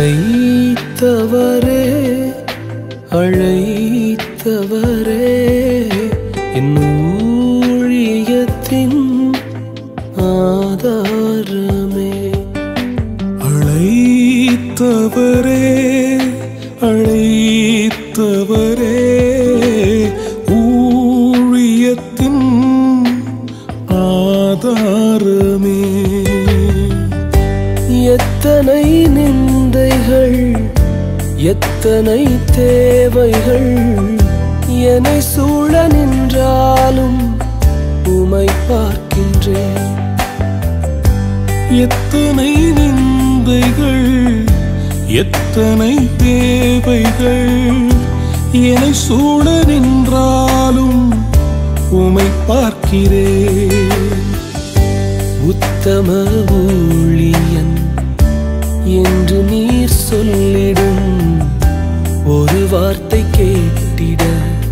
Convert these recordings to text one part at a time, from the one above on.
அழைத்தவரே அழைத்தவரே என் ஊழியத்தின் ஆதாரமே. அழைத்தவரே அழைத்தவரே ஊழியத்தின் ஆதாரமே. எத்தனை நிந்தைகள் எத்தனை தேவைகள் என்னை சூழ நின்றாலும் உமை பார்க்கின்றேன். எத்தனை நிந்தைகள் எத்தனை தேவைகள் என்னை சூழ நின்றாலும் உமை பார்க்கிறேன். உத்தம ஊழியன் என்று நீர் சொல்லிடும் ஒரு வார்த்தை கேட்டிட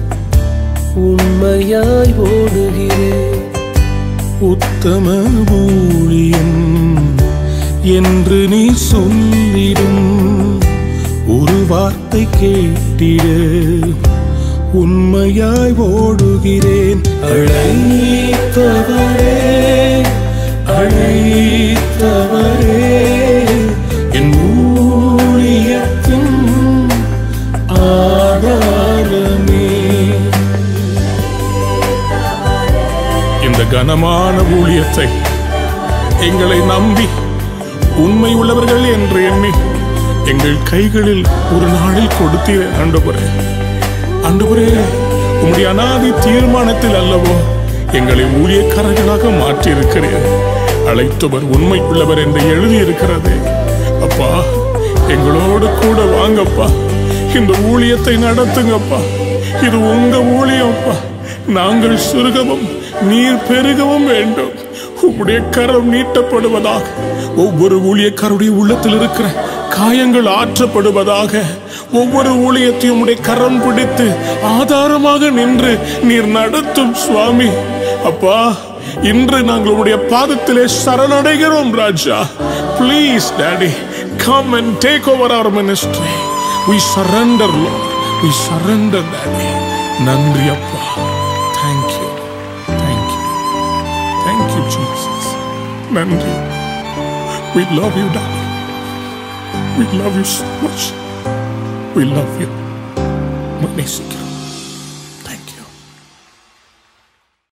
உண்மையாய் ஓடுகிறேன். உத்தம ஊழியன் என்று நீ சொல்லிடும் ஒரு வார்த்தை கேட்டிட உண்மையாய் ஓடுகிறேன். அழைத்தவரே அழைத்தவரே என் ஊழியத்தின் ஆதாரமே. இந்த கனமான ஊழியத்தை எங்களை நம்பி உண்மை உள்ளவர்கள் என்று எண்ணி எங்கள் கைகளில் ஒரு நாளில் கொடுத்தீரே ஆண்டவரே. ஆண்டவரே, உம்முடைய அநாதி தீர்மானத்தில் அல்லவோ எங்களை ஊழியக்காரர்களாக மாற்றியிருக்கிறீர். அழைத்தவர் உண்மை உள்ளவர் என்று எழுதியிருக்கிறது. அப்பா, எங்களோடு கூட வாங்கப்பா, இந்த ஊழியத்தை நடத்துங்கப்பா. இது உங்க ஊழியம்ப்பா. நாங்கள் சுருகவும் நீர் பெருகவும் வேண்டும். உம்முடைய கரம் நீட்டப்படுவதாக. ஒவ்வொரு ஊழியக்காரருடைய உள்ளத்தில் இருக்கிற காயங்கள் ஆற்றப்படுவதாக. ஒவ்வொரு ஊழியத்தையும் உடைய கரம் பிடித்து ஆதாரமாக நின்று நீர் நடத்தும் சுவாமி. அப்பா, இன்று நாங்கள் உடைய பாதத்திலே சரணடைகிறோம் ராஜா. Please Daddy, come and take over our ministry. We surrender Lord. We surrender Daddy. நன்றி அப்பா. Thank you. Thank you. Thank you Jesus. நன்றி. We love you Daddy. We love you so much. We love you. நேசிக்கிறோம்.